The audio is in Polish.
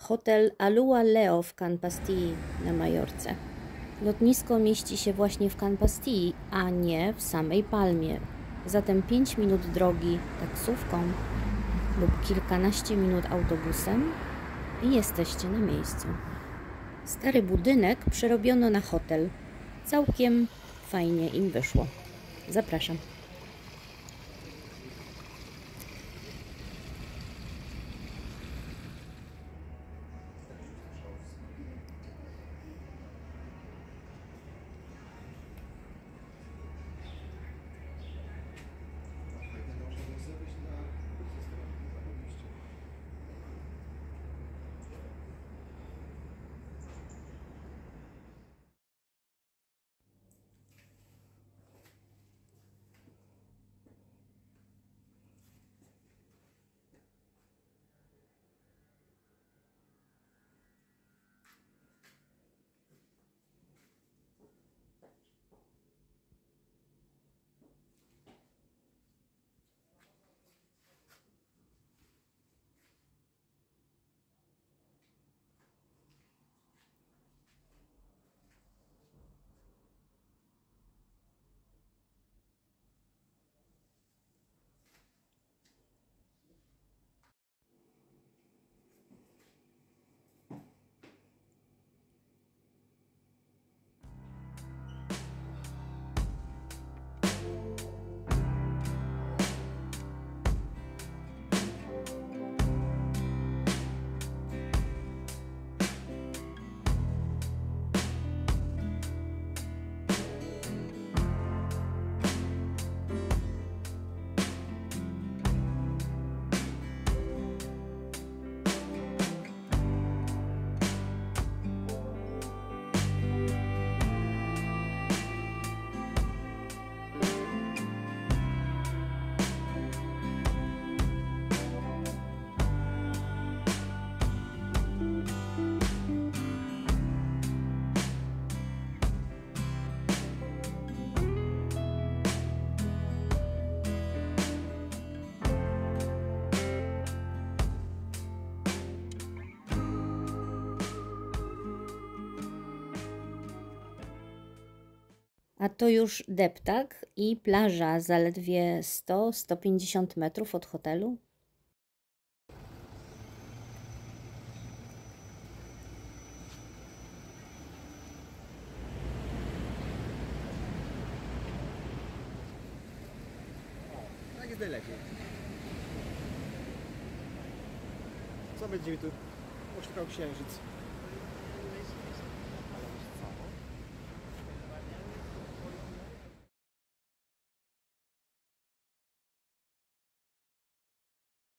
Hotel Alua Leo w Can Pastille na Majorce. Lotnisko mieści się właśnie w Can Pastille, a nie w samej Palmie. Zatem 5 minut drogi taksówką lub kilkanaście minut autobusem i jesteście na miejscu. Stary budynek przerobiono na hotel. Całkiem fajnie im wyszło. Zapraszam. A to już deptak i plaża zaledwie 100–150 metrów od hotelu. Tak jest najlepiej. Co będzie mi tu oszukał księżyc?